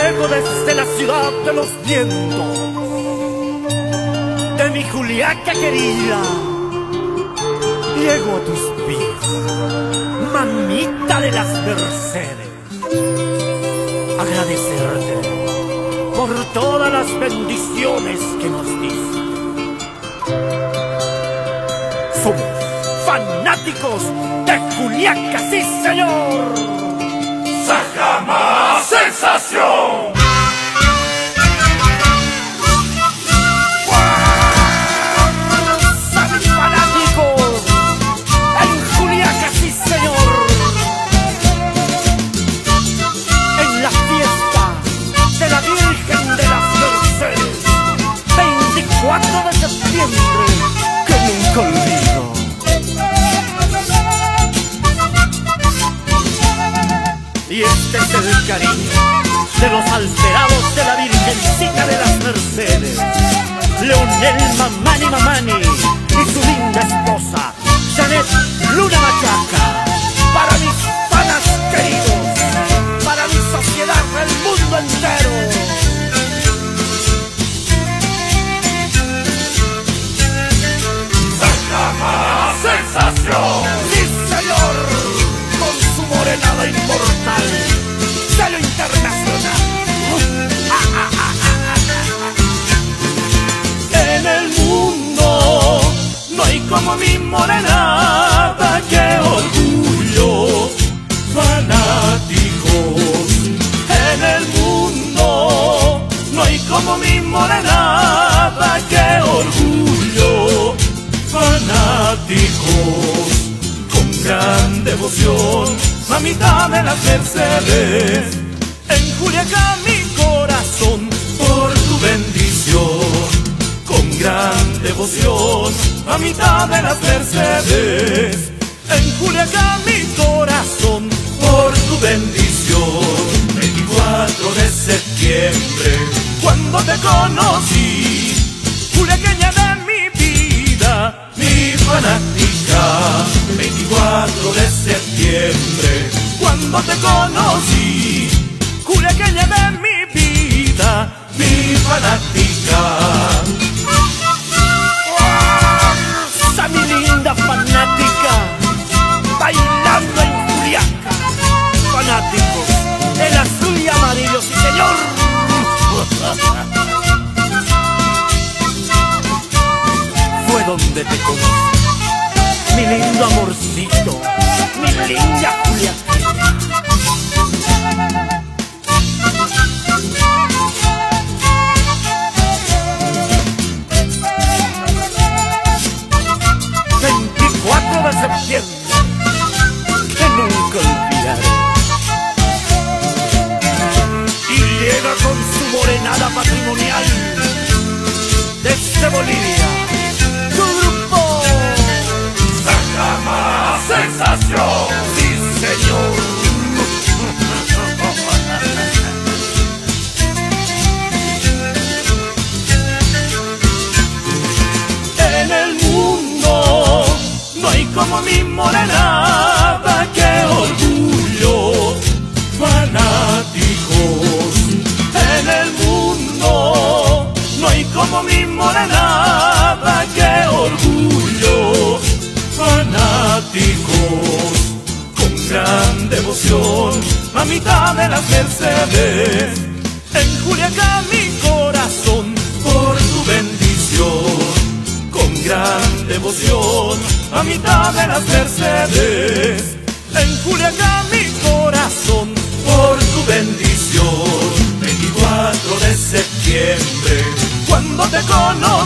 Llego desde la ciudad de los vientos, de mi Juliaca querida. Llego a tus pies, mamita de las Mercedes, agradecerte por todas las bendiciones que nos diste. Somos fanáticos de Juliaca, sí señor. ¡Sajama Sensación! ¡Fuerza, mis fanáticos! En Juliaca, sí señor. En la fiesta de la Virgen de las Mercedes, 24 de septiembre, que nunca olvido. Y este es el cariño de los alterados de la Virgencita de las Mercedes, Leonel Mamani y su linda esposa, Janet Luna Machaca. Para mis panas queridos, para mi sociedad del mundo entero. ¡Sajama Sensación! ¡Sí, señor! Con su morenada inmortal, sello internacional. En el mundo no hay como mi morenada, qué orgullo, fanáticos. En el mundo no hay como mi morenada, qué orgullo, fanáticos. Con gran devoción, mamita de las Mercedes, en Juliaca mi corazón, por tu bendición. Con gran devoción, mamita de las Mercedes, en Juliaca mi corazón, por tu bendición. 24 de septiembre, cuando te conocí, juliaqueña de mi vida, mi fanática. 24 de septiembre, cuando te conocí, juliaqueña de mi vida, mi fanática. ¡Fuerza, mi linda fanática! Bailando en Juliaca, fanáticos, el azul y amarillo, sí señor. Fue donde te conocí, mi lindo amorcito, mi linda Juliaca. 24 de septiembre, que nunca olvidaré. Y llega con su morenada patrimonial desde Bolivia, su grupo ¡Sajama Sensación! sí señor. En el mundo no hay como mi morenada, qué orgullo, fanáticos. En el mundo no hay como mi morenada, qué orgullo, fanáticos. Con gran devoción, mamita de las Mercedes, en Juliaca mi corazón, por tu bendición. Con gran devoción, mamita de las Mercedes, en Juliaca mi corazón, por tu bendición. 24 de septiembre, cuando te conocí,